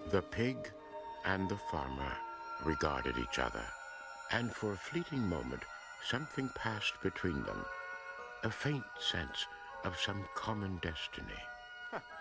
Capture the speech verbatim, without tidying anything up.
The pig and the farmer regarded each other, and for a fleeting moment something passed between them, a faint sense of some common destiny.